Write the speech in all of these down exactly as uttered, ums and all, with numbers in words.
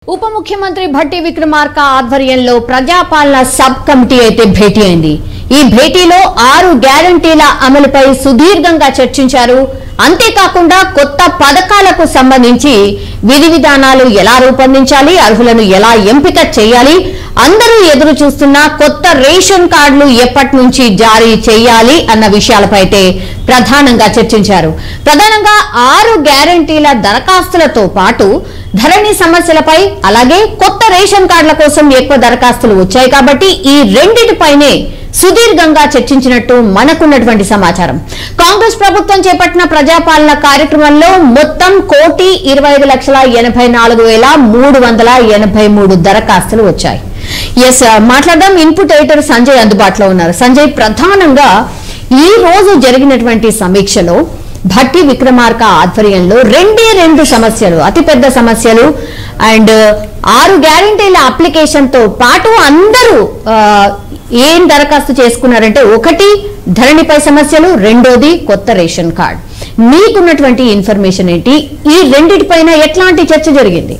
ఉప ముఖ్యమంత్రి భట్టి విక్రమార్క ఆధ్వర్యంలో ప్రజాపాలన సబ్ కమిటీ అయితే భేటీ అయింది. ఈ భేటీలో ఆరు గ్యారంటీల అమలుపై సుదీర్ఘంగా చర్చించారు. అంతేకాకుండా కొత్త పథకాలకు సంబంధించి విధి విధానాలు ఎలా రూపొందించాలి, అర్హులను ఎలా ఎంపిక చేయాలి, అందరూ ఎదురు చూస్తున్న కొత్త రేషన్ కార్డులు ఎప్పటి నుంచి జారీ చేయాలి అన్న విషయాలపై అయితే ప్రధానంగా చర్చించారు. ప్రధానంగా ఆరు గ్యారంటీల దరఖాస్తులతో పాటు ధరణి సమస్యలపై, అలాగే కొత్త రేషన్ కార్డుల కోసం ఎక్కువ దరఖాస్తులు వచ్చాయి కాబట్టి ఈ రెండింటిపైనే సుదీర్ఘంగా చర్చించినట్టు మనకున్నటువంటి సమాచారం. కాంగ్రెస్ ప్రభుత్వం చేపట్టిన ప్రజాపాలన కార్యక్రమంలో మొత్తం కోటి ఇరవై ఐదు లక్షల ఎనభై నాలుగు వేల మూడు వందల ఎనభై మూడు దరఖాస్తులు వచ్చాయి. ఎస్ మాట్లాడదాం. ఇన్పుట్ ఎడిటర్ సంజయ్ అందుబాటులో ఉన్నారు. సంజయ్, ప్రధానంగా ఈ రోజు జరిగినటువంటి సమీక్షలో భట్టి విక్రమార్క ఆధ్వర్యంలో రెండే రెండు సమస్యలు, అతిపెద్ద సమస్యలు అండ్ ఆరు గ్యారంటీల అప్లికేషన్ తో పాటు అందరూ ఏం దరఖాస్తు చేసుకున్నారంటే, ఒకటి ధరణిపై సమస్యలు, రెండోది కొత్త రేషన్ కార్డ్. మీకున్నటువంటి ఇన్ఫర్మేషన్ ఏంటి? ఈ రెండిటిపైన ఎట్లాంటి చర్చ జరిగింది?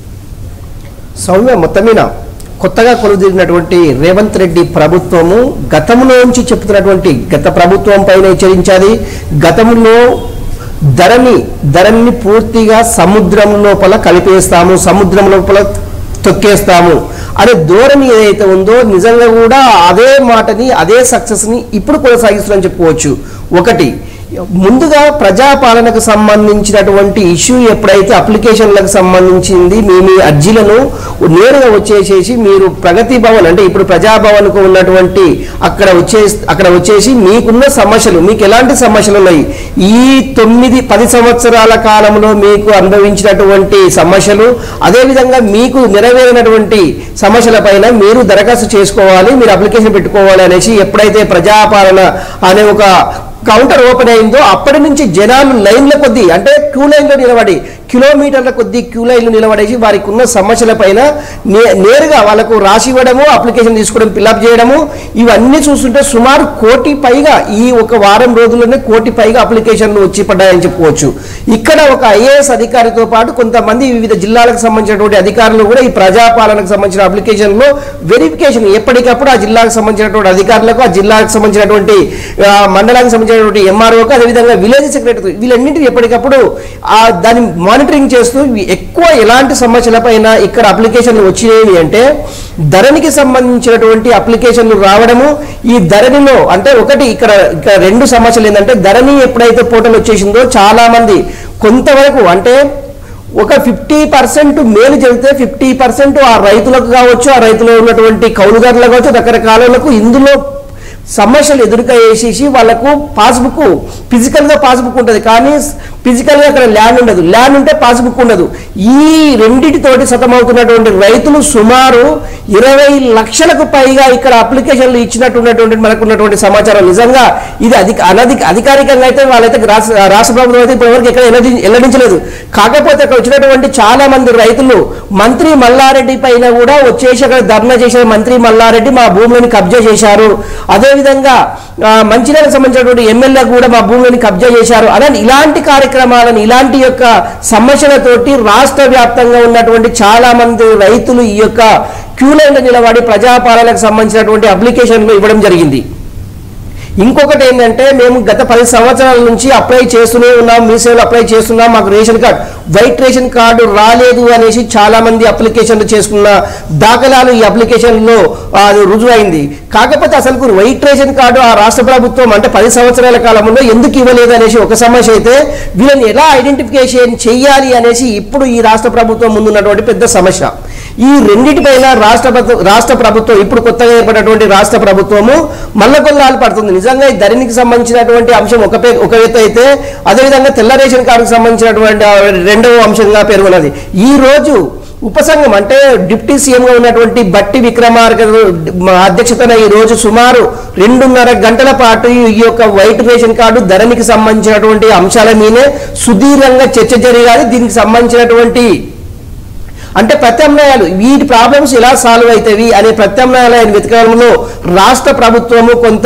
సౌమ్య, మొత్తమీన కొత్తగా కొలుదిరినటువంటి రేవంత్ రెడ్డి ప్రభుత్వము గతంలో నుంచి చెప్తున్నటువంటి గత ప్రభుత్వం పైన హెచ్చరించాలి. గతంలో ధరణి ధరణిని పూర్తిగా సముద్రం లోపల కలిపేస్తాము, సముద్రం లోపల తొక్కేస్తాము అనే ధోరణి ఏదైతే ఉందో నిజంగా కూడా అదే మాటని, అదే సక్సెస్ ని ఇప్పుడు కొనసాగిస్తున్నారని చెప్పుకోవచ్చు. ఒకటి, ముందుగా ప్రజాపాలనకు సంబంధించినటువంటి ఇష్యూ ఎప్పుడైతే అప్లికేషన్లకు సంబంధించింది మీ మీ అర్జీలను నేరుగా వచ్చేసేసి మీరు ప్రగతి భవన్ అంటే ఇప్పుడు ప్రజాభవన్కు ఉన్నటువంటి అక్కడ వచ్చే అక్కడ వచ్చేసి మీకున్న సమస్యలు, మీకు ఎలాంటి సమస్యలు ఉన్నాయి, ఈ తొమ్మిది పది సంవత్సరాల కాలంలో మీకు అనుభవించినటువంటి సమస్యలు, అదేవిధంగా మీకు నెరవేరినటువంటి సమస్యల పైన మీరు దరఖాస్తు చేసుకోవాలి, మీరు అప్లికేషన్ పెట్టుకోవాలి అనేసి ఎప్పుడైతే ప్రజాపాలన అనే ఒక కౌంటర్ ఓపెన్ అయిందో అప్పటి నుంచి జనాలు లైన్ల కొద్దీ అంటే క్యూ లైన్లో నిలబడి కిలోమీటర్ల కొద్దీ క్యూ లైన్లు నిలబడేసి వారికి ఉన్న సమస్యల పైన నేరుగా వాళ్ళకు రాసి ఇవ్వడము, అప్లికేషన్ తీసుకోవడం, ఫిల్అప్ చేయడము, ఇవన్నీ చూస్తుంటే సుమారు కోటి పైగా ఈ ఒక వారం రోజుల్లోనే కోటి పైగా అప్లికేషన్లు వచ్చి పడ్డాయని చెప్పుకోవచ్చు. ఇక్కడ ఒక ఐఏఎస్ అధికారితో పాటు కొంతమంది వివిధ జిల్లాలకు సంబంధించినటువంటి అధికారులు కూడా ఈ ప్రజాపాలనకు సంబంధించిన అప్లికేషన్లో వెరిఫికేషన్ ఎప్పటికప్పుడు ఆ జిల్లాకు సంబంధించినటువంటి అధికారులకు, ఆ జిల్లాకు సంబంధించినటువంటి మండలానికి సంబంధించినటువంటి ఎంఆర్ఓకు, అదేవిధంగా విలేజ్ సెక్రటరీ, వీళ్ళన్నింటినీ ఎప్పటికప్పుడు దాన్ని మానిటరింగ్ చేస్తూ ఎక్కువ ఎలాంటి సమస్యలపైన ఇక్కడ అప్లికేషన్లు వచ్చినాయి అంటే ధరణికి సంబంధించినటువంటి అప్లికేషన్లు రావడము. ఈ ధరణిలో అంటే ఒకటి ఇక్కడ ఇక్కడ రెండు సమస్యలు ఏంటంటే, ధరణి ఎప్పుడైతే పోర్టల్ వచ్చేసిందో చాలా మంది కొంతవరకు అంటే ఒక ఫిఫ్టీ పర్సెంట్ మేలు జరిగితే ఫిఫ్టీ పర్సెంట్ ఆ రైతులకు కావచ్చు, ఆ రైతులో ఉన్నటువంటి కౌలుదారులకు కావచ్చు, రకరకాలకు ఇందులో సమస్యలు ఎదురుకేసేసి వాళ్ళకు పాస్బుక్ ఫిజికల్గా పాస్బుక్ ఉంటుంది కానీ ఫిజికల్గా అక్కడ ల్యాండ్ ఉండదు, ల్యాండ్ ఉంటే పాస్బుక్ ఉండదు. ఈ రెండింటితోటి సతమవుతున్నటువంటి రైతులు సుమారు ఇరవై లక్షలకు పైగా ఇక్కడ అప్లికేషన్లు ఇచ్చినట్టున్నటువంటి మనకు ఉన్నటువంటి సమాచారం. నిజంగా ఇది అధిక అనధి అధికారికంగా అయితే వాళ్ళైతే రాష్ట్ర రాష్ట్ర ప్రభుత్వం అయితే ఇప్పటివరకు ఎక్కడ వెల్లడించలేదు. కాకపోతే అక్కడ వచ్చినటువంటి చాలా మంది రైతులు మంత్రి మల్లారెడ్డి పైన కూడా వచ్చేసి అక్కడ ధర్నా చేసిన మంత్రి మల్లారెడ్డి మా భూములను కబ్జా చేశారు, అదేవిధంగా మంచిర్యాలకు సంబంధించినటువంటి ఎమ్మెల్యే కూడా మా భూమిని కబ్జా చేశారు అలా ఇలాంటి కార్యక్రమాలను, ఇలాంటి యొక్క సమస్యలతోటి రాష్ట్ర వ్యాప్తంగా ఉన్నటువంటి చాలా మంది రైతులు ఈ యొక్క క్యూ లైన్లో నిలబడి ప్రజాపాలనకు సంబంధించినటువంటి అప్లికేషన్లు ఇవ్వడం జరిగింది. ఇంకొకటి ఏంటంటే, మేము గత పది సంవత్సరాల నుంచి అప్లై చేస్తూనే ఉన్నాం, మీ సేవలు అప్లై చేస్తున్నాం, మాకు ration card white ration card రాలేదు అనేసి చాలా మంది అప్లికేషన్లు చేసుకున్న దాఖలాలు ఈ అప్లికేషన్లో రుజువైంది. కాకపోతే అసలు వైట్ రేషన్ కార్డు ఆ రాష్ట్ర ప్రభుత్వం అంటే పది సంవత్సరాల కాలంలో ఎందుకు ఇవ్వలేదు అనేసి ఒక సమస్య అయితే, వీళ్ళని ఎలా ఐడెంటిఫికేషన్ చేయాలి అనేసి ఇప్పుడు ఈ రాష్ట్ర ప్రభుత్వం ముందున్నటువంటి పెద్ద సమస్య. ఈ రెండింటిపైన రాష్ట్ర రాష్ట్ర ప్రభుత్వం ఇప్పుడు కొత్తగా ఏర్పడినటువంటి రాష్ట్ర ప్రభుత్వము మల్లకొల్లాలు పడుతుంది. నిజంగా ఈ ధరణికి సంబంధించినటువంటి అంశం ఒక ఒక ఎత్తు అయితే, అదేవిధంగా తెల్ల రేషన్ కార్డుకు సంబంధించినటువంటి రెండవ అంశంగా పేర్కొన్నది. ఈ రోజు ఉపసంఘం అంటే డిప్యూటీ సీఎంగా ఉన్నటువంటి భట్టి విక్రమార్క అధ్యక్షతన ఈ రోజు సుమారు రెండున్నర గంటల పాటు ఈ యొక్క వైట్ రేషన్ కార్డు ధరణికి సంబంధించినటువంటి అంశాల మీదే సుదీర్ఘంగా చర్చ జరగాలి. దీనికి సంబంధించినటువంటి అంటే ప్రత్యామ్నాయాలు వీటి ప్రాబ్లమ్స్ ఎలా సాల్వ్ అవుతాయి అనే ప్రత్యామ్నాయాలను వెతకడంలో రాష్ట్ర ప్రభుత్వము కొంత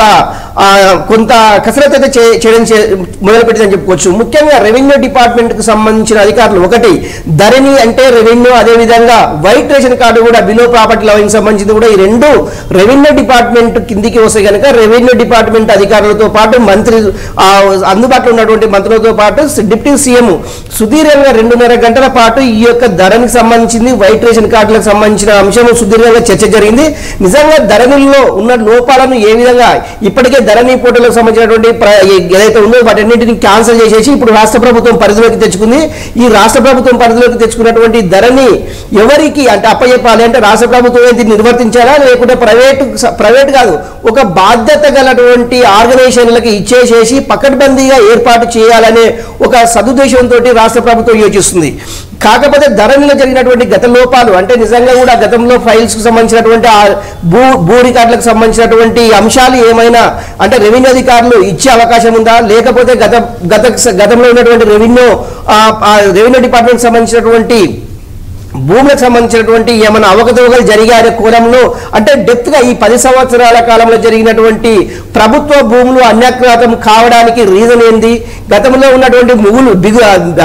కొంత కసరత్తు అయితే చేయడం మొదలుపెట్టిందని చెప్పుకోవచ్చు. ముఖ్యంగా రెవెన్యూ డిపార్ట్మెంట్కి సంబంధించిన అధికారులు ఒకటి ధరణి అంటే రెవెన్యూ, అదేవిధంగా వైట్ రేషన్ కార్డు కూడా బిలో ప్రాపర్టీ లైన్ సంబంధించింది కూడా ఈ రెండు రెవెన్యూ డిపార్ట్మెంట్ కిందికి వస్తే కనుక రెవెన్యూ డిపార్ట్మెంట్ అధికారులతో పాటు మంత్రి అందుబాటులో ఉన్నటువంటి మంత్రులతో పాటు డిప్యూటీ సీఎం సుదీర్ఘంగా రెండున్నర గంటల పాటు ఈ యొక్క ధరణికి సంబంధించింది వైట్ రేషన్ కార్డులకు సంబంధించిన అంశం సుదీర్ఘంగా చర్చ జరిగింది. నిజంగా ధరణిలో ఉన్న లోపాలను ఏ విధంగా ఇప్పటికే ధరణి పోర్టల్కి సంబంధించినటువంటి ఏదైతే ఉందో వాటన్నింటినీ క్యాన్సిల్ చేసేసి ఇప్పుడు రాష్ట్ర ప్రభుత్వం పరిధిలోకి తెచ్చుకుంది. ఈ రాష్ట్ర ప్రభుత్వం పరిధిలోకి తెచ్చుకున్నటువంటి ధరణి ఎవరికి అంటే అప్పచెప్పాలి అంటే రాష్ట్ర ప్రభుత్వం దీన్ని నిర్వర్తించాలా లేకుంటే ప్రైవేట్ ప్రైవేట్ కాదు ఒక బాధ్యత గలటువంటి ఆర్గనైజేషన్లకి ఇచ్చేసేసి పకడ్బందీగా ఏర్పాటు చేయాలనే ఒక సదుద్దేశంతో రాష్ట్ర ప్రభుత్వం యోచిస్తుంది. కాకపోతే ధరణిలో జరిగినటువంటి గత లోపాలు అంటే నిజంగా కూడా గతంలో ఫైల్స్కి సంబంధించినటువంటి భూ భూ రికార్డులకు సంబంధించినటువంటి అంశాలు ఏమైనా అంటే రెవెన్యూ అధికారులు ఇచ్చే అవకాశం ఉందా, లేకపోతే గత గత గతంలో ఉన్నటువంటి రెవెన్యూ రెవెన్యూ డిపార్ట్మెంట్కి సంబంధించినటువంటి భూములకు సంబంధించినటువంటి ఏమైనా అవకతవకలు జరిగారే కోణంలో అంటే డెప్త్గా ఈ పది సంవత్సరాల కాలంలో జరిగినటువంటి ప్రభుత్వ భూములు అన్యాక్రాంతం కావడానికి రీజన్ ఏంది, గతంలో ఉన్నటువంటి మిగులు బిగు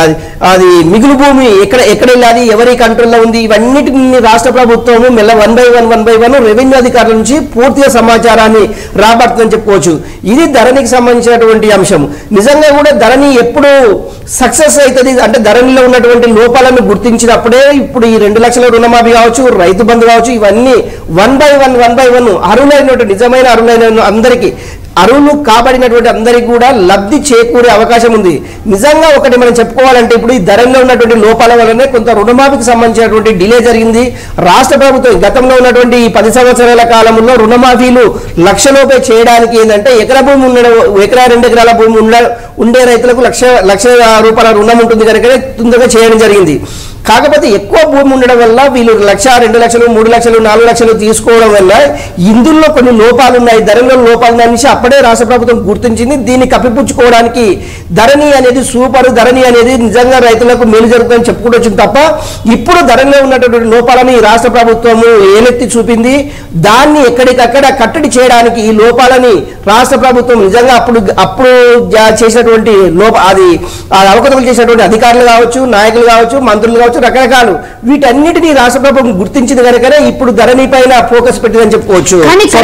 అది మిగులు భూమి ఎక్కడ ఎక్కడ వెళ్ళాలి, ఎవరి కంట్రోల్లో ఉంది, ఇవన్నిటిని రాష్ట్ర ప్రభుత్వము మెల్ల one by one one by one revenue అధికారుల నుంచి పూర్తిగా సమాచారాన్ని రాబడుతుందని చెప్పుకోవచ్చు. ఇది ధరణికి సంబంధించినటువంటి అంశం. నిజంగా కూడా ధరణి ఎప్పుడు సక్సెస్ అవుతుంది అంటే ధరణిలో ఉన్నటువంటి లోపాలను గుర్తించినప్పుడే ఇప్పుడు ఈ రెండు లక్షల రుణమాఫీ కావచ్చు, రైతు బంధు కావచ్చు, ఇవన్నీ one by one one by one అర్హులైనటువంటి నిజమైన అర్హులైన అందరికీ అరువులు కాబడినటువంటి అందరికీ కూడా లబ్ధి చేకూరే అవకాశం ఉంది. నిజంగా ఒకటి మనం చెప్పుకోవాలంటే ఇప్పుడు ఈ ధరల్లో ఉన్నటువంటి లోపాల వల్లనే కొంత రుణమాఫీకి సంబంధించినటువంటి డిలే జరిగింది. రాష్ట్ర ప్రభుత్వం గతంలో ఉన్నటువంటి ఈ పది సంవత్సరాల కాలంలో రుణమాఫీలు లక్షలోపే చేయడానికి ఏంటంటే ఎకరా భూమి ఉండడం ఎకరా రెండు ఎకరాల భూమి ఉండ ఉండే రైతులకు లక్ష లక్ష రూపాయల రుణం ఉంటుంది కనుక తొందరగా చేయడం జరిగింది. కాకపోతే ఎక్కువ భూమి ఉండడం వల్ల వీళ్ళు లక్ష రెండు లక్షలు మూడు లక్షలు నాలుగు లక్షలు తీసుకోవడం వల్ల ఇందులో కొన్ని లోపాలు ఉన్నాయి, ధరలో లోపాలు ఉన్నాయని అప్పుడే రాష్ట్ర ప్రభుత్వం గుర్తించింది. దీన్ని కప్పిపుచ్చుకోవడానికి ధరణి అనేది సూపర్ ధరణి అనేది నిజంగా రైతులకు మేలు జరుగుతుందని చెప్పుకుంటూ వచ్చింది తప్ప ఇప్పుడు ధరలో ఉన్నటువంటి లోపాలను ఈ రాష్ట్ర ప్రభుత్వము ఏలెత్తి చూపింది. దాన్ని ఎక్కడికక్కడ కట్టడి చేయడానికి ఈ లోపాలని రాష్ట్ర ప్రభుత్వం నిజంగా అప్పుడు అప్పుడు చేసినటువంటి లోప అది అవకతవకలు చేసినటువంటి అధికారులు కావచ్చు, నాయకులు కావచ్చు, మంత్రులు కావచ్చు, రకరకాలు వీటన్నిటినీ రాష్ట్ర ప్రభుత్వం గుర్తించింది కనుకనే ఇప్పుడు ధరణి పైన ఫోకస్ పెట్టిందని చెప్పుకోవచ్చు.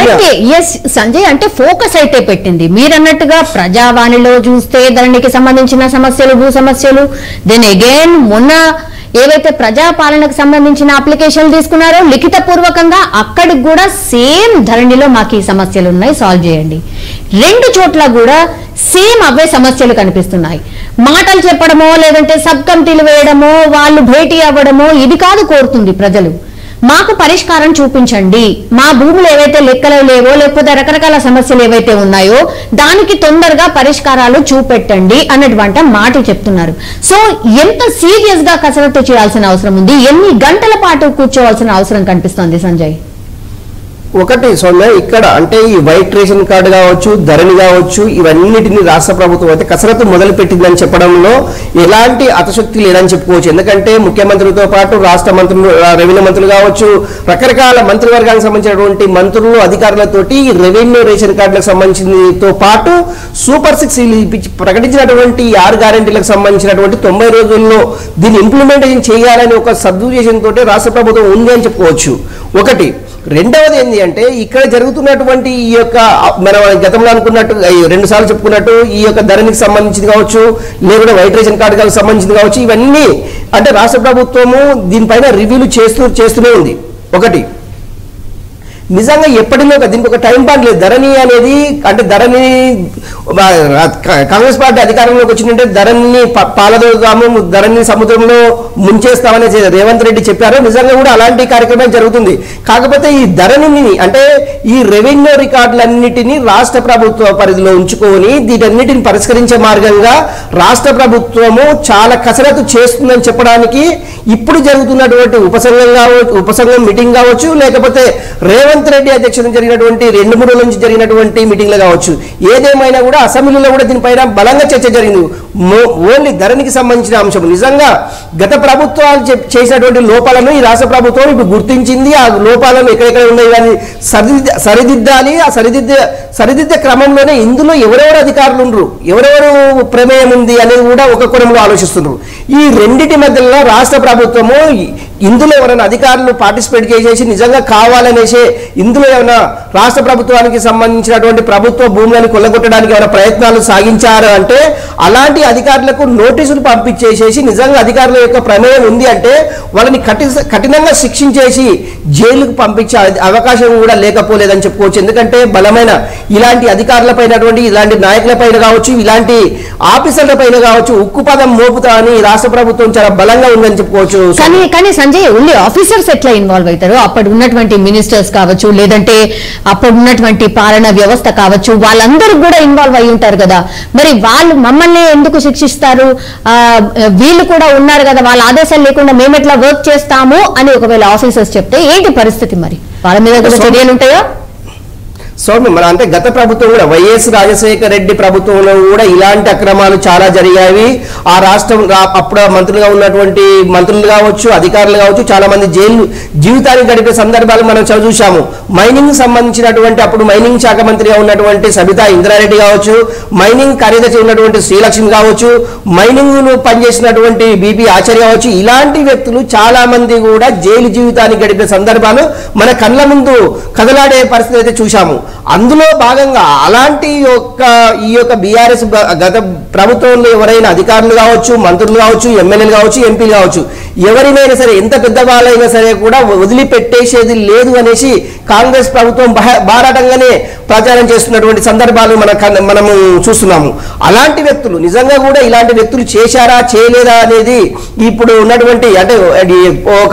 సంజయ్ అంటే ఫోకస్ అయితే పెట్టింది మీరు అన్నట్టుగా ప్రజావాణిలో చూస్తే ధరణికి సంబంధించిన సమస్యలు భూ సమస్యలు దెన్ అగైన్ మొన్న ఏవైతే ప్రజాపాలనకు సంబంధించిన అప్లికేషన్లు తీసుకున్నారో లిఖిత పూర్వకంగా అక్కడికి కూడా సేమ్ ధరణిలో మాకు ఈ సమస్యలు ఉన్నాయి సాల్వ్ చేయండి. రెండు చోట్ల కూడా సేమ్ అవే సమస్యలు కనిపిస్తున్నాయి. మాటలు చెప్పడమో లేదంటే సబ్ కమిటీలు వేయడమో వాళ్ళు భేటీ అవ్వడమో ఇది కాదు కోరుతుంది ప్రజలు. మాకు పరిష్కారం చూపించండి, మా భూములు ఏవైతే లెక్కలు లేవో లేకపోతే రకరకాల సమస్యలు ఏవైతే ఉన్నాయో దానికి తొందరగా పరిష్కారాలు చూపెట్టండి అన్నటువంటి మాట చెప్తున్నారు. సో ఎంత సీరియస్ గా కసరత్తు చేయాల్సిన అవసరం ఉంది, ఎన్ని గంటల పాటు కూర్చోవాల్సిన అవసరం కనిపిస్తోంది సంజయ్? ఒకటి సౌమ్య ఇక్కడ అంటే ఈ వైట్ రేషన్ కార్డు కావచ్చు, ధరణి కావచ్చు, ఇవన్నిటిని రాష్ట్ర ప్రభుత్వం అయితే కసరత్తు మొదలు పెట్టిందని చెప్పడంలో ఎలాంటి అతశక్తి లేదని చెప్పుకోవచ్చు. ఎందుకంటే ముఖ్యమంత్రితో పాటు రాష్ట్ర మంత్రులు, రెవెన్యూ మంత్రులు కావచ్చు, రకరకాల మంత్రివర్గానికి సంబంధించినటువంటి మంత్రులు అధికారులతోటి రెవెన్యూ రేషన్ కార్డులకు సంబంధించినతో పాటు సూపర్ సిక్స్ ప్రకటించినటువంటి ఆరు గ్యారెంటీలకు సంబంధించినటువంటి తొంభై రోజుల్లో దీన్ని ఇంప్లిమెంటేషన్ చేయాలని ఒక సదుద్దేశంతో రాష్ట్ర ప్రభుత్వం ఉంది అని చెప్పుకోవచ్చు. ఒకటి రెండవది ఏంటి అంటే ఇక్కడ జరుగుతున్నటువంటి ఈ యొక్క మనం గతంలో అనుకున్నట్టు రెండు సార్లు చెప్పుకున్నట్టు ఈ యొక్క ధరణికి సంబంధించింది కావచ్చు, లేకుంటే వైట్ రేషన్ కార్డుకి సంబంధించింది కావచ్చు, ఇవన్నీ అంటే రాష్ట్ర ప్రభుత్వము దీనిపైన రివ్యూలు చేస్తూ చేస్తూనే ఉంది. ఒకటి నిజంగా ఎప్పటిలో దీనికి ఒక టైం బాండ్ లేదు. ధరణి అనేది అంటే ధరణి కాంగ్రెస్ పార్టీ అధికారంలోకి వచ్చిందంటే ధరణిని పాలదోదాము, ధరణి సముద్రంలో ముంచేస్తామని రేవంత్ రెడ్డి చెప్పారు. నిజంగా కూడా అలాంటి కార్యక్రమం జరుగుతుంది. కాకపోతే ఈ ధరణిని అంటే ఈ రెవెన్యూ రికార్డులన్నిటినీ రాష్ట్ర ప్రభుత్వ పరిధిలో ఉంచుకొని వీటన్నిటిని పరిష్కరించే మార్గంగా రాష్ట్ర ప్రభుత్వము చాలా కసరత్తు చేస్తుందని చెప్పడానికి ఇప్పుడు జరుగుతున్నటువంటి ఉపసంఘం కావచ్చు ఉపసంఘం మీటింగ్ కావచ్చు, లేకపోతే రేవంత్ రేవంత్ రెడ్డి అధ్యక్షతన జరిగినటువంటి రెండు మూడు రోజుల నుంచి జరిగినటువంటి మీటింగ్లు కావచ్చు, ఏదేమైనా కూడా అసెంబ్లీలో కూడా దీనిపైన బలంగా చర్చ జరిగింది. ఓన్లీ ధరణికి సంబంధించిన అంశం. నిజంగా గత ప్రభుత్వాలు చేసినటువంటి లోపాలను ఈ రాష్ట్ర ప్రభుత్వం ఇప్పుడు గుర్తించింది. ఆ లోపాలను ఎక్కడెక్కడ ఉన్నాయి కానీ సరిదిద్ద సరిదిద్దాలి. ఆ సరిదిద్ద సరిదిద్ద క్రమంలోనే ఇందులో ఎవరెవరు అధికారులు ఉండరు, ఎవరెవరు ప్రమేయం ఉంది అనేది కూడా ఒక కోణంలో ఆలోచిస్తున్నారు. ఈ రెండింటి మధ్యలో రాష్ట్ర ప్రభుత్వము ఇందులో ఎవరైనా అధికారులు పార్టిసిపేట్ చేసేసి నిజంగా కావాలనేసి ఇందులో ఏమైనా రాష్ట్ర ప్రభుత్వానికి సంబంధించినటువంటి ప్రభుత్వ భూములను కొల్లగొట్టడానికి ఏమైనా ప్రయత్నాలు సాగించారు అంటే అలాంటి అధికారులకు నోటీసులు పంపించేసేసి నిజంగా అధికారుల యొక్క ప్రమేయం ఉంది అంటే వాళ్ళని కఠి కఠినంగా శిక్షించేసి జైలుకు పంపించే అవకాశం కూడా లేకపోలేదని చెప్పుకోవచ్చు. ఎందుకంటే బలమైన ఇలాంటి అధికారులపైనటువంటి ఇలాంటి నాయకులపైన కావచ్చు, ఇలాంటి ఆఫీసర్లపైన కావచ్చు ఉక్కు పదం మోపుతా అని రాష్ట్ర ప్రభుత్వం చాలా బలంగా ఉందని చెప్పుకోవచ్చు. కానీ కానీ సంజయ్, ఓన్లీ ఆఫీసర్స్ ఎట్లా ఇన్వాల్వ్ అవుతారు? అప్పుడు ఉన్నటువంటి మినిస్టర్స్ కావచ్చు, లేదంటే అప్పుడు ఉన్నటువంటి పాలనా వ్యవస్థ కావచ్చు, వాళ్ళందరూ కూడా ఇన్వాల్వ్ అయి ఉంటారు కదా. మరి వాళ్ళు మమ్మల్ని ఎందుకు శిక్షిస్తారు? ఆ వీళ్ళు కూడా ఉన్నారు కదా, వాళ్ళ ఆదేశాలు లేకుండా మేము ఎట్లా వర్క్ చేస్తాము అని ఒకవేళ ఆఫీసర్స్ చెప్తే ఏంటి పరిస్థితి? మరి వాళ్ళ మీద కూడా చర్యలు ఉంటాయా? సౌమ్య, మన అంటే గత ప్రభుత్వం కూడా వైఎస్ రాజశేఖర రెడ్డి ప్రభుత్వంలో కూడా ఇలాంటి అక్రమాలు చాలా జరిగాయి. ఆ రాష్ట్రం అప్పుడు మంత్రులుగా ఉన్నటువంటి మంత్రులు కావచ్చు, అధికారులు కావచ్చు, చాలా మంది జైలు జీవితాన్ని గడిపే సందర్భాలు మనం చూసాము. మైనింగ్ సంబంధించినటువంటి అప్పుడు మైనింగ్ శాఖ మంత్రిగా ఉన్నటువంటి సబితా ఇంద్రారెడ్డి కావచ్చు, మైనింగ్ కార్యదర్శి ఉన్నటువంటి శ్రీలక్ష్మి కావచ్చు, మైనింగ్ పనిచేసినటువంటి బీపీ ఆచార్య కావచ్చు, ఇలాంటి వ్యక్తులు చాలా మంది కూడా జైలు జీవితాన్ని గడిపే సందర్భాలు మన కళ్ళ ముందు కదలాడే పరిస్థితి అయితే చూసాము. అందులో భాగంగా అలాంటి యొక్క ఈ యొక్క బీఆర్ఎస్ గత ప్రభుత్వంలో ఎవరైనా అధికారులు కావచ్చు, మంత్రులు కావచ్చు, ఎమ్మెల్యేలు కావచ్చు, ఎంపీలు కావచ్చు, ఎవరినైనా సరే ఎంత పెద్దవాళ్ళైనా సరే కూడా వదిలిపెట్టేసేది లేదు అనేసి కాంగ్రెస్ ప్రభుత్వం బారాటంగానే ప్రచారం చేస్తున్నటువంటి సందర్భాలు మన మనము చూస్తున్నాము. అలాంటి వ్యక్తులు నిజంగా కూడా ఇలాంటి వ్యక్తులు చేశారా చేయలేదా అనేది ఇప్పుడు ఉన్నటువంటి అంటే ఒక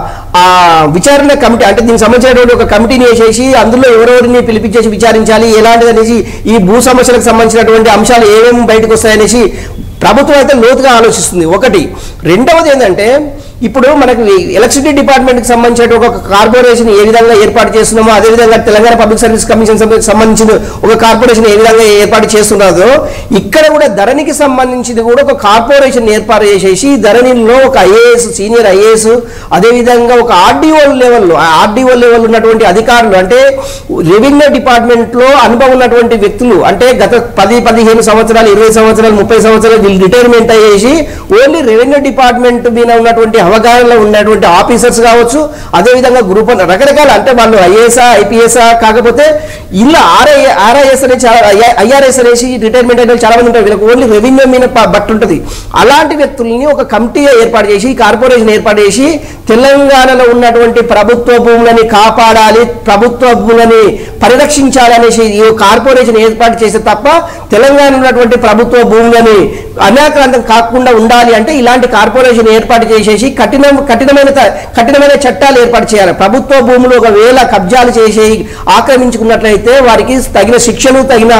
ఆ విచారణ కమిటీ అంటే దీనికి సంబంధించినటువంటి ఒక కమిటీని వేసేసి అందులో ఎవరెవరిని పిలిపించేసి విచారించాలి, ఎలాంటిది అనేసి ఈ భూ సమస్యలకు సంబంధించినటువంటి అంశాలు ఏమేమి బయటకు వస్తాయనేసి ప్రభుత్వం అయితే లోతుగా ఆలోచిస్తుంది. ఒకటి. రెండవది ఏంటంటే ఇప్పుడు మనకి ఎలక్ట్రిసిటీ డిపార్ట్మెంట్కి సంబంధించిన ఒక కార్పొరేషన్ ఏ విధంగా ఏర్పాటు చేస్తున్నామో అదేవిధంగా తెలంగాణ పబ్లిక్ సర్వీస్ కమిషన్ సంబంధించిన ఒక కార్పొరేషన్ ఏ విధంగా ఏర్పాటు చేస్తున్నదో ఇక్కడ కూడా ధరణికి సంబంధించింది కూడా ఒక కార్పొరేషన్ ఏర్పాటు చేసేసి ధరణిలో ఒక ఐఏఎస్ సీనియర్ ఐఏఎస్ అదేవిధంగా ఒక ఆర్డీఓ లెవెల్లో ఆర్డీఓ లెవెల్ ఉన్నటువంటి అధికారులు అంటే రెవెన్యూ డిపార్ట్మెంట్లో అనుభవం ఉన్నటువంటి వ్యక్తులు అంటే గత పది పదిహేను సంవత్సరాలు ఇరవై సంవత్సరాలు ముప్పై సంవత్సరాలు వీళ్ళు రిటైర్మెంట్ అయ్యేసి ఓన్లీ రెవెన్యూ డిపార్ట్మెంట్ మీద ఉన్నటువంటి అవగాహనలో ఉన్నటువంటి ఆఫీసర్స్ కావచ్చు, అదేవిధంగా గ్రూప్ రకరకాల అంటే వాళ్ళు ఐఏఎస్ఆ ఐపీఎస్ఆ కాకపోతే ఇలా ఆర్ఐ ఆర్ఐఎస్ అనే చాలా ఐఆర్ఎస్ అనేసి రిటైర్మెంట్ అయిన చాలా మంది ఉంటారు. వీళ్ళకి ఓన్లీ రెవెన్యూ మీద బట్టి ఉంటుంది. అలాంటి వ్యక్తుల్ని ఒక కమిటీగా ఏర్పాటు చేసి కార్పొరేషన్ ఏర్పాటు చేసి తెలంగాణలో ఉన్నటువంటి ప్రభుత్వ భూములని కాపాడాలి, ప్రభుత్వ భూములని పరిరక్షించాలనేసి ఈ కార్పొరేషన్ ఏర్పాటు చేస్తే తప్ప తెలంగాణ ఉన్నటువంటి ప్రభుత్వ భూములని అన్యాక్రాంతం కాకుండా ఉండాలి అంటే ఇలాంటి కార్పొరేషన్ ఏర్పాటు చేసేసి కఠిన కఠినమైన కఠినమైన చట్టాలు ఏర్పాటు చేయాలి. ప్రభుత్వ భూములు ఒకవేళ కబ్జాలు చేసి ఆక్రమించుకున్నట్లయితే వారికి తగిన శిక్షలు తగిన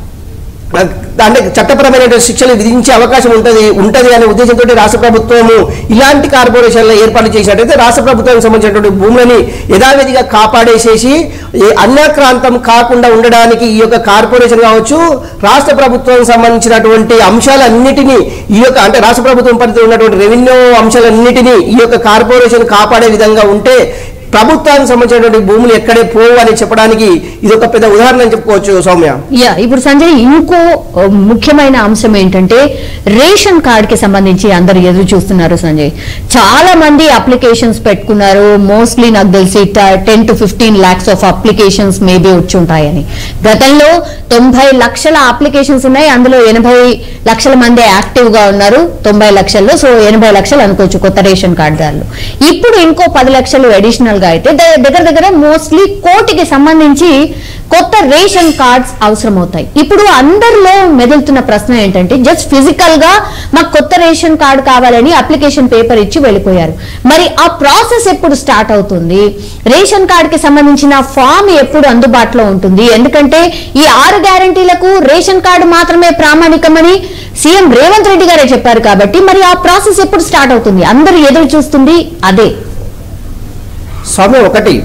అంటే చట్టపరమైన శిక్షలు విధించే అవకాశం ఉంటుంది ఉంటుంది అనే ఉద్దేశంతో రాష్ట్ర ప్రభుత్వము ఇలాంటి కార్పొరేషన్లు ఏర్పాటు చేసినట్టయితే రాష్ట్ర ప్రభుత్వానికి సంబంధించినటువంటి భూములని యథావిధిగా కాపాడేసేసి అన్యాక్రాంతం కాకుండా ఉండడానికి ఈ యొక్క కార్పొరేషన్ కావచ్చు రాష్ట్ర ప్రభుత్వానికి సంబంధించినటువంటి అంశాలన్నిటినీ ఈ యొక్క అంటే రాష్ట్ర ప్రభుత్వం పరిధిలో ఉన్నటువంటి రెవెన్యూ అంశాలన్నిటినీ ఈ యొక్క కార్పొరేషన్ కాపాడే విధంగా ఉంటే ప్రభుత్వానికి సంబంధించినటువంటి భూములు ఎక్కడే పోవు అని చెప్పడానికి ఇది ఒక పెద్ద ఉదాహరణ అని చెప్పుకోవచ్చు. సౌమ్య, యా ఇప్పుడు సంజయ్ ఇంకో ముఖ్యమైన అంశం ఏంటంటే రేషన్ కార్డ్ కి సంబంధించి అందరు ఎదురు చూస్తున్నారు. సంజయ్ చాలా మంది అప్లికేషన్స్ పెట్టుకున్నారు. మోస్ట్లీ నాకు తెలిసి ten to fifteen lakhs of applications maybe వచ్చి ఉంటాయని. గతంలో తొంభై లక్షల అప్లికేషన్స్ ఉన్నాయి, అందులో ఎనభై లక్షల మంది యాక్టివ్ గా ఉన్నారు తొంభై లక్షల్లో. సో ఎనభై లక్షలు అనుకోవచ్చు కొత్త రేషన్ కార్డుదారులు. ఇప్పుడు ఇంకో పది లక్షలు అడిషనల్ అయితే దగ్గర దగ్గర మోస్ట్లీ కోటికి సంబంధించి కొత్త రేషన్ కార్డ్స్ అవసరం అవుతాయి. ఇప్పుడు అందరిలో మెదులుతున్న ప్రశ్న ఏంటంటే జస్ట్ ఫిజికల్ గా మాకు కొత్త రేషన్ కార్డు కావాలని అప్లికేషన్ పేపర్ ఇచ్చి వెళ్ళిపోయారు. మరి ఆ ప్రాసెస్ ఎప్పుడు స్టార్ట్ అవుతుంది? రేషన్ కార్డు కి సంబంధించిన ఫామ్ ఎప్పుడు అందుబాటులో ఉంటుంది? ఎందుకంటే ఈ ఆరు గ్యారంటీలకు రేషన్ కార్డు మాత్రమే ప్రామాణికమని సీఎం రేవంత్ రెడ్డి గారే చెప్పారు. కాబట్టి మరి ఆ ప్రాసెస్ ఎప్పుడు స్టార్ట్ అవుతుంది? అందరూ ఎదురు చూస్తుంది అదే. స్వామి, ఒకటి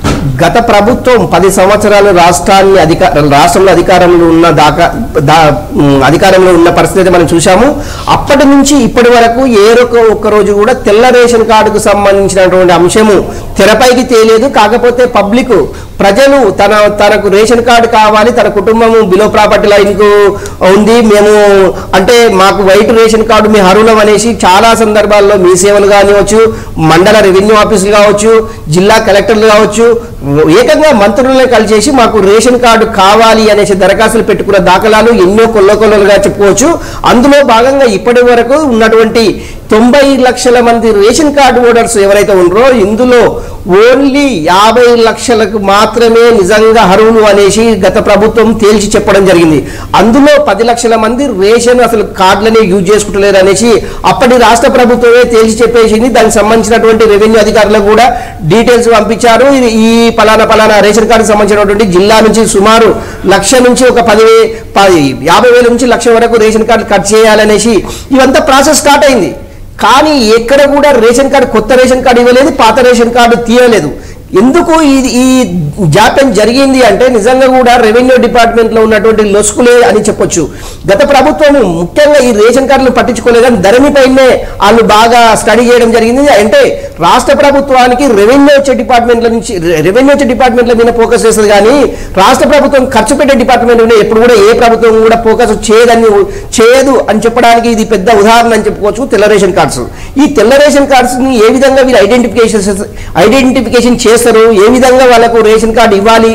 గత ప్రభుత్వం పది సంవత్సరాలు రాష్ట్రాన్ని అధికార రాష్ట్రంలో అధికారంలో ఉన్న దాకా దా అధికారంలో ఉన్న పరిస్థితి మనం చూసాము. అప్పటి నుంచి ఇప్పటి వరకు ఏ ఒక్క రోజు కూడా తెల్ల రేషన్ కార్డుకు సంబంధించినటువంటి అంశము తెరపైకి తేలేదు. కాకపోతే పబ్లిక్ ప్రజలు తన తనకు రేషన్ కార్డు కావాలి, తన కుటుంబము బిలో ప్రాపర్టీ లైన్కు ఉంది, మేము అంటే మాకు వైట్ రేషన్ కార్డు మీ అర్హులం అనేసి చాలా సందర్భాల్లో మీ సేవలు కానివచ్చు, మండల రెవెన్యూ ఆఫీసులు కావచ్చు, జిల్లా కలెక్టర్లు కావచ్చు, ఏకంగా మంత్రులనే కలిసేసి మాకు రేషన్ కార్డు కావాలి అనేసి దరఖాస్తులు పెట్టుకున్న దాఖలాలు ఎన్నో కొల్లకొల్లలుగా చెప్పుకోవచ్చు. అందులో భాగంగా ఇప్పటి వరకు ఉన్నటువంటి తొంభై లక్షల మంది రేషన్ కార్డు ఓటర్స్ ఎవరైతే ఉన్నారో ఇందులో ఓన్లీ యాభై లక్షలకు మాత్రమే నిజంగా అర్హులు అనేసి గత ప్రభుత్వం తేల్చి చెప్పడం జరిగింది. అందులో పది లక్షల మంది రేషన్ అసలు కార్డులనే యూజ్ చేసుకుంటలేరు అనేసి అప్పటి రాష్ట్ర ప్రభుత్వమే తేల్చి చెప్పేసింది. దానికి సంబంధించినటువంటి రెవెన్యూ అధికారులకు కూడా డీటెయిల్స్ పంపించారు. ఈ పలానా పలానా రేషన్ కార్డుకి సంబంధించినటువంటి జిల్లా నుంచి సుమారు లక్ష నుంచి ఒక పదివే పది యాభై వేల నుంచి లక్ష వరకు రేషన్ కార్డు కట్ చేయాలనేసి ఇవంతా ప్రాసెస్ స్టార్ట్ అయింది. కానీ ఎక్కడ కూడా రేషన్ కార్డు కొత్త రేషన్ కార్డు ఇవ్వలేదు, పాత రేషన్ కార్డు తీయలేదు. ఎందుకు ఇది ఈ జాప్యం జరిగింది అంటే నిజంగా కూడా రెవెన్యూ డిపార్ట్మెంట్లో ఉన్నటువంటి లొసుకులే అని చెప్పొచ్చు. గత ప్రభుత్వం ముఖ్యంగా ఈ రేషన్ కార్డులు పట్టించుకోలేదు, కానీ ధరణిపైనే వాళ్ళు బాగా స్టడీ చేయడం జరిగింది. అంటే రాష్ట్ర ప్రభుత్వానికి రెవెన్యూ వచ్చే డిపార్ట్మెంట్ల నుంచి రెవెన్యూ వచ్చే డిపార్ట్మెంట్ల మీద ఫోకస్ చేస్తుంది, కానీ రాష్ట్ర ప్రభుత్వం ఖర్చు పెట్టే డిపార్ట్మెంట్ మీద ఎప్పుడు కూడా ఏ ప్రభుత్వం కూడా ఫోకస్ చేయదని చేయదు అని చెప్పడానికి ఇది పెద్ద ఉదాహరణ అని చెప్పుకోవచ్చు. తెల్ల రేషన్ కార్డ్స్, ఈ తెల్ల రేషన్ కార్డ్స్ని ఏ విధంగా వీళ్ళు ఐడెంటిఫికేషన్ ఐడెంటిఫికేషన్ చేస్తారు, ఏ విధంగా వాళ్ళకు రేషన్ కార్డు ఇవ్వాలి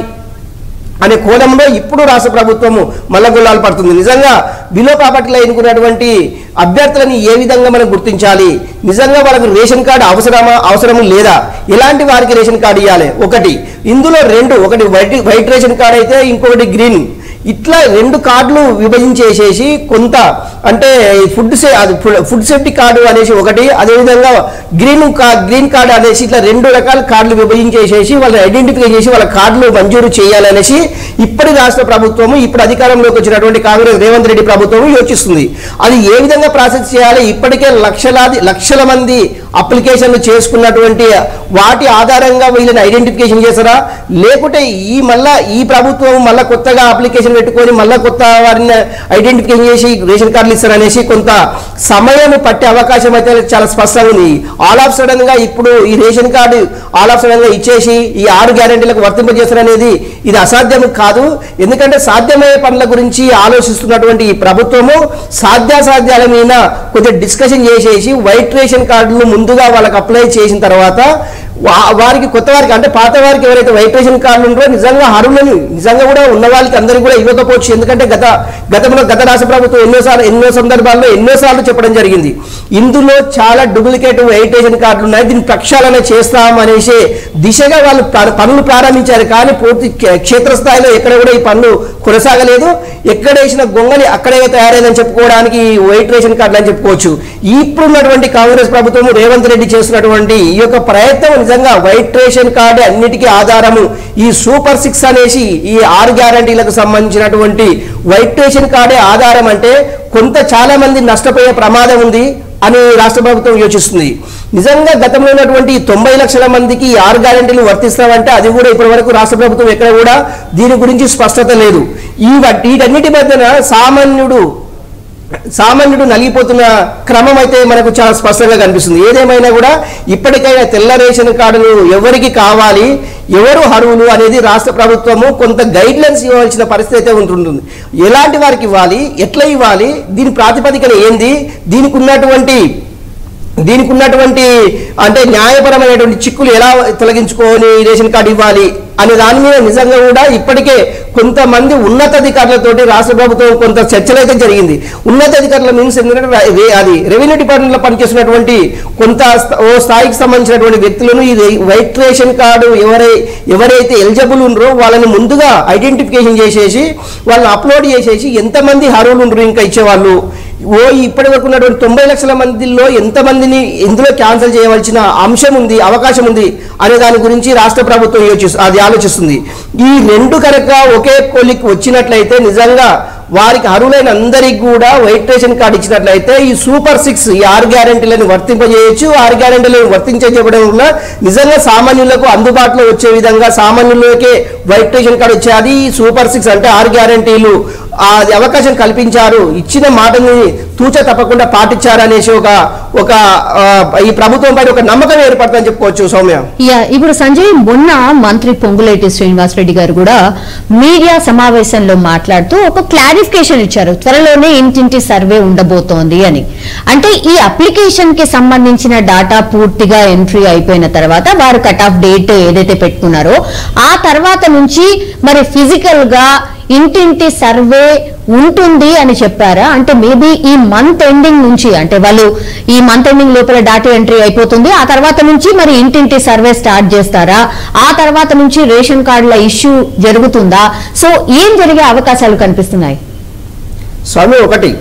అనే కోణంలో ఇప్పుడు రాష్ట్ర ప్రభుత్వము మల్లగుల్లాలు పడుతుంది. నిజంగా బిలో ప్రాపర్టీలో ఎన్నుకున్నటువంటి అభ్యర్థులని ఏ విధంగా మనం గుర్తించాలి, నిజంగా వాళ్ళకు రేషన్ కార్డు అవసరమా అవసరము లేదా, ఎలాంటి వారికి రేషన్ కార్డు ఇవ్వాలి, ఒకటి ఇందులో రెండు, ఒకటి వైట్ వైట్ రేషన్ కార్డు అయితే ఇంకొకటి గ్రీన్, ఇట్లా రెండు కార్డులు విభజించేసేసి కొంత అంటే ఫుడ్ సే అది ఫుడ్ సేఫ్టీ కార్డు అనేసి ఒకటి, అదేవిధంగా గ్రీన్ గ్రీన్ కార్డు అనేసి ఇట్లా రెండు రకాల కార్డులు విభజించేసేసి వాళ్ళని ఐడెంటిఫై చేసి వాళ్ళ కార్డులు మంజూరు చేయాలనేసి ఇప్పటి రాష్ట్ర ప్రభుత్వము ఇప్పుడు అధికారంలోకి వచ్చినటువంటి కాంగ్రెస్ రేవంత్ రెడ్డి ప్రభుత్వం యోచిస్తుంది. అది ఏ విధంగా ప్రాసెస్ చేయాలి, ఇప్పటికే లక్షలాది లక్షల మంది అప్లికేషన్లు చేసుకున్నటువంటి వాటి ఆధారంగా వీళ్ళని ఐడెంటిఫికేషన్ చేస్తారా, లేకుంటే ఈ మళ్ళా ఈ ప్రభుత్వం మళ్ళీ కొత్తగా అప్లికేషన్ పెట్టుకొని మళ్ళీ కొత్త వారిని ఐడెంటిఫికేషన్ చేసి రేషన్ కార్డులు ఇస్తారనేసి కొంత సమయం పట్టే అవకాశం అయితే చాలా స్పష్టంగా ఉంది. ఆల్ ఆఫ్ సడన్ గా ఇప్పుడు ఈ ration card all of sudden గా ఇచ్చేసి ఈ ఆరు గ్యారెంటీలకు వర్తింపజేస్తారనేది ఇది అసాధ్యం కాదు. ఎందుకంటే సాధ్యమయ్యే పనుల గురించి ఆలోచిస్తున్నటువంటి ఈ ప్రభుత్వము సాధ్యాసాధ్యాల మీద కొంచెం డిస్కషన్ చేసేసి వైట్ రేషన్ కార్డులు ముందుగా వాళ్ళకి అప్లై చేసిన తర్వాత వారికి కొత్త వారికి అంటే పాత వారికి ఎవరైతే వైట్ రేషన్ కార్డులు ఉంటారో నిజంగా అర్హులని నిజంగా కూడా ఉన్న వాళ్ళకి అందరికీ కూడా ఇవ్వకపోవచ్చు. ఎందుకంటే గత గతంలో గత రాష్ట్ర ప్రభుత్వం ఎన్నోసార్లు ఎన్నో సందర్భాల్లో ఎన్నోసార్లు చెప్పడం జరిగింది, ఇందులో చాలా డూప్లికేట్ వైట్ రేషన్ కార్డులు ఉన్నాయి, దీన్ని ప్రక్షాళన చేస్తామనేసి దిశగా వాళ్ళు పనులు ప్రారంభించారు. కానీ పూర్తి క్షేత్రస్థాయిలో ఎక్కడ కూడా ఈ పనులు కొనసాగలేదు. ఎక్కడ వేసిన గొంగలి అక్కడే తయారైందని చెప్పుకోవడానికి వైట్ రేషన్ కార్డులు అని చెప్పుకోవచ్చు. ఇప్పుడున్నటువంటి కాంగ్రెస్ ప్రభుత్వం రేవంత్ రెడ్డి చేస్తున్నటువంటి ఈ యొక్క ప్రయత్నం నిజంగా వైట్ రేషన్ కార్డు అన్నిటికీ ఆధారము. ఈ సూపర్ సిక్స్ అనేసి ఈ ఆరు గ్యారంటీలకు సంబంధించినటువంటి వైట్ రేషన్ కార్డే ఆధారం అంటే కొంత చాలా మంది నష్టపోయే ప్రమాదం ఉంది అని రాష్ట్ర ప్రభుత్వం యోచిస్తుంది. నిజంగా గతంలో ఉన్నటువంటి తొంభై లక్షల మందికి ఆరు గ్యారెంటీలు వర్తిస్తామంటే అది కూడా ఇప్పటి వరకు రాష్ట్ర ప్రభుత్వం ఎక్కడ కూడా దీని గురించి స్పష్టత లేదు. ఈ వీటన్నిటి మధ్యన సామాన్యుడు సామాన్యుడు నలిగిపోతున్న క్రమం అయితే మనకు చాలా స్పష్టంగా కనిపిస్తుంది. ఏదేమైనా కూడా ఇప్పటికైనా తెల్ల రేషన్ కార్డులు ఎవరికి కావాలి, ఎవరు అర్హులు అనేది రాష్ట్ర ప్రభుత్వము కొంత గైడ్ లైన్స్ ఇవ్వాల్సిన పరిస్థితి అయితే ఉంటుంటుంది. ఎలాంటి వారికి ఇవ్వాలి, ఎట్లా ఇవ్వాలి, దీని ప్రాతిపదికన ఏంది, దీనికి ఉన్నటువంటి దీనికి ఉన్నటువంటి అంటే న్యాయపరమైనటువంటి చిక్కులు ఎలా తొలగించుకొని రేషన్ కార్డు ఇవ్వాలి అనే దాని మీద నిజంగా కూడా ఇప్పటికే కొంతమంది ఉన్నతాధికారులతోటి రాష్ట్ర ప్రభుత్వం కొంత చర్చలు అయితే జరిగింది. ఉన్నతాధికారుల మీన్స్ ఎందుకంటే అది రెవెన్యూ డిపార్ట్మెంట్లో పనిచేస్తున్నటువంటి కొంత ఓ స్థాయికి సంబంధించినటువంటి వ్యక్తులను ఈ వైట్ రేషన్ కార్డు ఎవరై ఎవరైతే ఎలిజిబుల్ ఉన్నారో వాళ్ళని ముందుగా ఐడెంటిఫికేషన్ చేసేసి వాళ్ళని అప్లోడ్ చేసేసి ఎంతమంది అర్హులు ఉండరు ఇంకా ఇచ్చేవాళ్ళు, ఓ ఇప్పటి వరకు ఉన్నటువంటి తొంభై లక్షల మందిలో ఎంతమందిని ఇందులో క్యాన్సిల్ చేయవలసిన అంశం ఉంది, అవకాశం ఉంది అనే దాని గురించి రాష్ట్ర ప్రభుత్వం యోచి అది ఆలోచిస్తుంది. ఈ రెండు కనుక ఒకే కొలికి వచ్చినట్లయితే నిజంగా వారికి అర్హులైన అందరికి కూడా వైట్ రేషన్ కార్డు ఇచ్చినట్లయితే ఈ సూపర్ సిక్స్ ఈ ఆరు గ్యారెంటీలను వర్తింపజేయచ్చు. ఆరు గ్యారెంటీలను వర్తించబడడం వల్ల నిజంగా సామాన్యులకు అందుబాటులో వచ్చే విధంగా సామాన్యులకే వైట్ రేషన్ కార్డు వచ్చేది. ఈ సూపర్ సిక్స్ అంటే ఆరు గ్యారెంటీలు అది అవకాశం కల్పించారు, ఇచ్చిన మాటని తూచ తప్పకుండా పాటించారనేసి ఒక ఒక ఈ ప్రభుత్వం పైన ఒక నమ్మకం ఏర్పడుతుందని చెప్పుకోవచ్చు. సౌమ్య, ఇప్పుడు సంజయ్, మొన్న మంత్రి పొంగులేటి శ్రీనివాసరెడ్డి గారు కూడా మీడియా సమావేశంలో మాట్లాడుతూ ఒక క్లారిఫికేషన్ ఇచ్చారు, త్వరలోనే ఇంటింటి సర్వే ఉండబోతోంది అని. అంటే ఈ అప్లికేషన్ కి సంబంధించిన డాటా పూర్తిగా ఎంట్రీ అయిపోయిన తర్వాత వారు కట్ ఆఫ్ డేట్ ఏదైతే పెట్టుకున్నారో ఆ తర్వాత నుంచి మరి ఫిజికల్ గా ఇంటింటి సర్వే ఉంటుంది అని చెప్పారా? అంటే మేబీ ఈ మంత్ ఎండింగ్ నుంచి, అంటే వాళ్ళు ఈ మంత్ ఎండింగ్ లోపల డాటా ఎంట్రీ అయిపోతుంది, ఆ తర్వాత నుంచి మరి ఇంటింటి సర్వే స్టార్ట్ చేస్తారా? ఆ తర్వాత నుంచి రేషన్ కార్డుల ఇష్యూ జరుగుతుందా? సో ఏం జరిగే అవకాశాలు కనిపిస్తున్నాయి? స్వామి, ఒకటి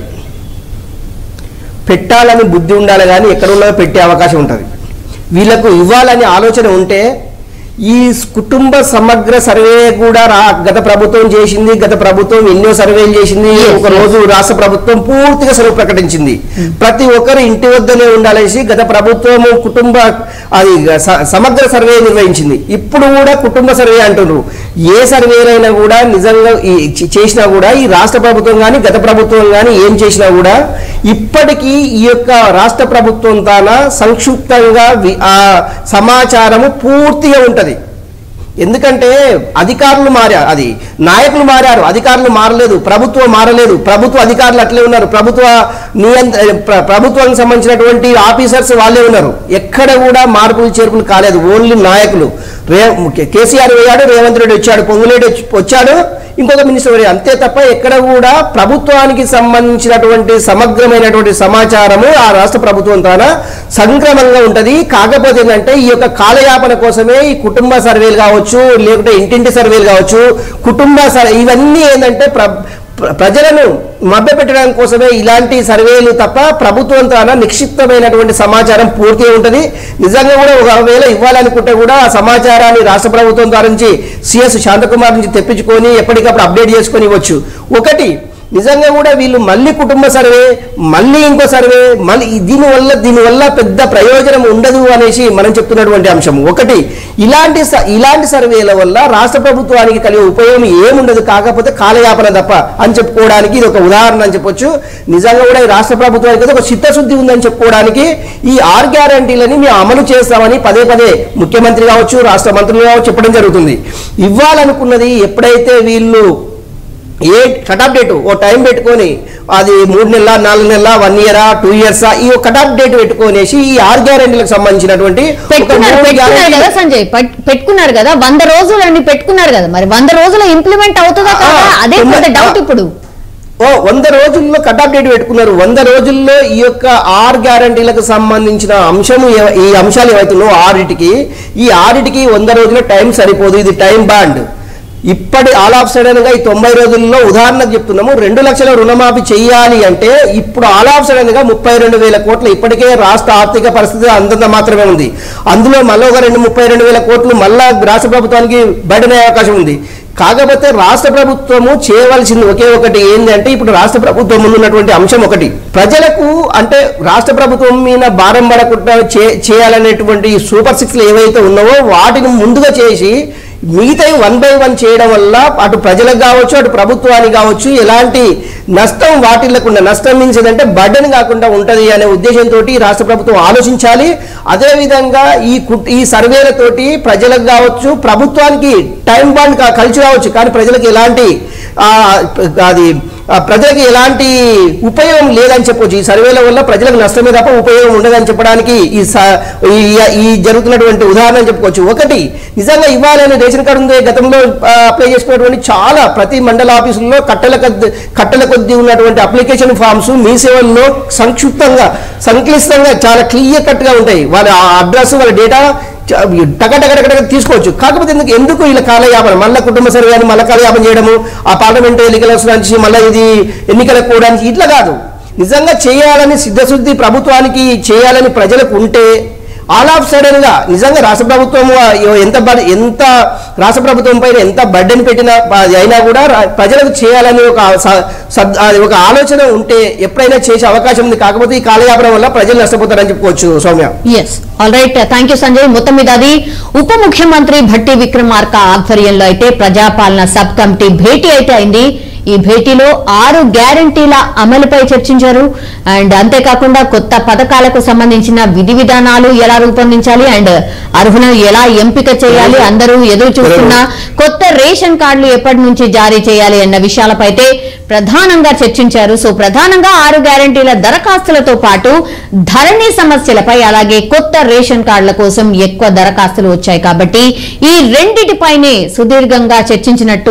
పెట్టాలని బుద్ధి ఉండాలి కానీ ఎక్కడున్నా పెట్టే అవకాశం ఉంటుంది. వీళ్ళకు ఇవ్వాలని ఆలోచన ఉంటే ఈ కుటుంబ సమగ్ర సర్వే కూడా గత ప్రభుత్వం చేసింది. గత ప్రభుత్వం ఎన్నో సర్వేలు చేసింది. ఒక రోజు రాష్ట్ర ప్రభుత్వం పూర్తిగా సెలవు ప్రకటించింది. ప్రతి ఒక్కరు ఇంటి వద్దనే ఉండాలేసి గత ప్రభుత్వము కుటుంబ అది సమగ్ర సర్వే నిర్వహించింది. ఇప్పుడు కూడా కుటుంబ సర్వే అంటున్నారు. ఏ సర్వేలైనా కూడా నిజంగా చేసినా కూడా ఈ రాష్ట్ర ప్రభుత్వం కానీ గత ప్రభుత్వం కానీ ఏం చేసినా కూడా ఇప్పటికీ ఈ యొక్క రాష్ట్ర ప్రభుత్వం తాన సంక్షిప్తంగా ఆ సమాచారము పూర్తిగా ఉంటుంది. ఎందుకంటే అధికారులు మారారు, అది నాయకులు మారారు, అధికారులు మారలేదు, ప్రభుత్వం మారలేదు, ప్రభుత్వ అధికారులు అట్లే ఉన్నారు, ప్రభుత్వ నియంత్ర ప్రభుత్వానికి సంబంధించినటువంటి ఆఫీసర్స్ వాళ్ళే ఉన్నారు. ఎక్కడ కూడా మార్పులు చేర్పులు కాలేదు. ఓన్లీ నాయకులు. రే కేసీఆర్ పోయాడు, రేవంత్ రెడ్డి వచ్చాడు, పొంగులేటి వచ్చాడు, ఇంకొక మినిస్టర్ పోయాడు, అంతే తప్ప ఎక్కడ కూడా ప్రభుత్వానికి సంబంధించినటువంటి సమగ్రమైనటువంటి సమాచారము ఆ రాష్ట్ర ప్రభుత్వం తాన సంక్రమంగా ఉంటుంది. కాకపోతే ఏంటంటే ఈ యొక్క కాలయాపన కోసమే ఈ కుటుంబ సర్వేలు కావచ్చు, లేకుంటే ఇంటింటి సర్వేలు కావచ్చు, కుటుంబ ఇవన్నీ ఏంటంటే ప్రజలను మభ్యపెట్టడం కోసమే ఇలాంటి సర్వేలు తప్ప ప్రభుత్వం తాన నిక్షిప్తమైనటువంటి సమాచారం పూర్తిగా ఉంటుంది. నిజంగా కూడా ఒకవేళ ఇవ్వాలనుకుంటే కూడా ఆ సమాచారాన్ని రాష్ట్ర ప్రభుత్వం ద్వారా నుంచి సిఎస్ శాంతకుమార్ నుంచి తెప్పించుకొని ఎప్పటికప్పుడు అప్డేట్ చేసుకొని ఇవ్వచ్చు. ఒకటి నిజంగా కూడా వీళ్ళు మళ్ళీ కుటుంబ సర్వే, మళ్ళీ ఇంకో సర్వే, మళ్ళీ దీనివల్ల దీనివల్ల పెద్ద ప్రయోజనం ఉండదు అనేసి మనం చెప్తున్నటువంటి అంశం. ఒకటి ఇలాంటి ఇలాంటి సర్వేల వల్ల రాష్ట్ర ప్రభుత్వానికి కలిగే ఉపయోగం ఏముండదు, కాకపోతే కాలయాపన తప్ప అని చెప్పుకోవడానికి ఇది ఒక ఉదాహరణ అని చెప్పొచ్చు. నిజంగా కూడా ఈ రాష్ట్ర ప్రభుత్వానికి ఒక చిత్తశుద్ధి ఉందని చెప్పుకోవడానికి ఈ ఆరు గ్యారంటీలని మేము అమలు చేస్తామని పదే పదే ముఖ్యమంత్రి కావచ్చు, రాష్ట్ర మంత్రులు కావచ్చు చెప్పడం జరుగుతుంది. ఇవ్వాలనుకున్నది ఎప్పుడైతే వీళ్ళు ఏ కటాఫ్ డేట్ ఓ టైం పెట్టుకొని అది మూడు నెలల నాలుగు నెలల వన్ ఇయరా టూ ఇయర్సా ఈ కటాఫ్ డేట్ పెట్టుకునేసి ఈ ఆరు గ్యారెంటీలకు సంబంధించినటువంటి సంజయ్ పెట్టుకున్నారు కదా, వంద రోజులు అని పెట్టుకున్నారు కదా, మరి వంద రోజులు ఇంప్లిమెంట్ అవుతుందా కదా? అదే డౌట్. ఇప్పుడు ఓ వంద రోజుల్లో కటాఫ్ డేట్ పెట్టుకున్నారు. వంద రోజుల్లో ఈ యొక్క ఆరు గ్యారంటీలకు సంబంధించిన అంశము ఈ అంశాలు ఏవైతున్నాయో ఆరిటికి ఈ ఆరిటికి వంద రోజుల టైం సరిపోదు. ఇది టైం బాండ్. ఇప్పటి ఆల్ ఆఫ్ సడన్ గా ఈ తొంభై రోజుల్లో ఉదాహరణకు చెప్తున్నాము, రెండు లక్షల రుణమాఫీ చేయాలి అంటే ఇప్పుడు ఆల్ ఆఫ్ సడన్ గా ముప్పై రెండు వేల కోట్లు ఇప్పటికే రాష్ట్ర ఆర్థిక పరిస్థితి అంతంత మాత్రమే ఉంది. అందులో మళ్ళీ ఒక రెండు ముప్పై రెండు వేల కోట్లు మళ్ళా రాష్ట్ర ప్రభుత్వానికి బయటనే అవకాశం ఉంది. కాకపోతే రాష్ట్ర ప్రభుత్వము చేయవలసింది ఒకే ఒకటి ఏంటంటే ఇప్పుడు రాష్ట్ర ప్రభుత్వం ముందున్నటువంటి అంశం ఒకటి, ప్రజలకు అంటే రాష్ట్ర ప్రభుత్వం మీద భారం పడకుండా చేయాలనేటువంటి సూపర్ సిక్స్లు ఏవైతే ఉన్నావో వాటిని ముందుగా చేసి మిగతా వన్ బై వన్ చేయడం వల్ల అటు ప్రజలకు కావచ్చు అటు ప్రభుత్వానికి కావచ్చు ఎలాంటి నష్టం వాటిల్లకుండా, నష్టం మీన్స్ ఏంటంటే బర్డెన్ కాకుండా ఉంటుంది అనే ఉద్దేశంతో రాష్ట్ర ప్రభుత్వం ఆలోచించాలి. అదేవిధంగా ఈ ఈ సర్వేలతోటి ప్రజలకు కావచ్చు ప్రభుత్వానికి టైం బాండ్ కలిసి కావచ్చు, కానీ ప్రజలకు ఎలాంటి అది ప్రజలకు ఎలాంటి ఉపయోగం లేదని చెప్పొచ్చు. ఈ సర్వేల వల్ల ప్రజలకు నష్టమే తప్ప ఉపయోగం ఉండదని చెప్పడానికి ఈ ఈ జరుగుతున్నటువంటి ఉదాహరణ చెప్పుకోవచ్చు. ఒకటి నిజంగా ఇవ్వాలని రేషన్ కార్డు ఉంది, గతంలో అప్లై చేసుకున్నటువంటి చాలా ప్రతి మండల ఆఫీసుల్లో కట్టల కొద్ది కట్టల కొద్ది ఉన్నటువంటి అప్లికేషన్ ఫామ్స్ మీ సేవల్లో సంక్షిప్తంగా సంక్లిష్టంగా చాలా క్లియర్ కట్ గా ఉంటాయి. వాళ్ళ అడ్రస్ వాళ్ళ డేటా టగటగటగట తీసుకోవచ్చు. కాకపోతే ఎందుకు ఎందుకు ఇలా కాలయాపన, మళ్ళీ కుటుంబ సర్వే అని మళ్ళీ కాలయాపన చేయడము, ఆ పార్లమెంట్ ఎన్నికల నుంచి మళ్ళీ ఇది ఎన్నికలకు పోవడానికి ఇట్లా కాదు. నిజంగా చేయాలని సిద్ధశుద్ధి ప్రభుత్వానికి చేయాలని ప్రజలకు ఉంటే ఆల్ ఆఫ్ సడన్ గా నిజంగా రాష్ట్ర ప్రభుత్వం ఎంత ఎంత రాష్ట్ర ప్రభుత్వం పైన ఎంత బర్డెన్ పెట్టినా అయినా కూడా ప్రజలకు చేయాలని ఒక ఒక ఆలోచన ఉంటే ఎప్పుడైనా చేసే అవకాశం ఉంది. కాకపోతే ఈ కాలయాపన వల్ల ప్రజలు నష్టపోతారని చెప్పుకోవచ్చు. Soumya, yes, all right, thank you Sanjay. మొత్తం మీద అది ఉప ముఖ్యమంత్రి భట్టి విక్రమార్క ఆధ్వర్యంలో అయితే ప్రజాపాలన సబ్ కమిటీ భేటీ అయితే అయింది. ఈ భేటీలో ఆరు గ్యారంటీల అమలుపై చర్చించారు. అండ్ అంతేకాకుండా కొత్త పథకాలకు సంబంధించిన విధి విధానాలు ఎలా రూపొందించాలి అండ్ అర్హులను ఎలా ఎంపిక చేయాలి, అందరూ ఎదురు చూస్తున్న కొత్త రేషన్ కార్డులు ఎప్పటి నుంచి జారీ చేయాలి అన్న విషయాలపై అయితే ప్రధానంగా చర్చించారు. సో ప్రధానంగా ఆరు గ్యారంటీల దరఖాస్తులతో పాటు ధరణి సమస్యలపై అలాగే కొత్త రేషన్ కార్డుల కోసం ఎక్కువ దరఖాస్తులు వచ్చాయి కాబట్టి ఈ రెండిటిపైనే సుదీర్ఘంగా చర్చించినట్టు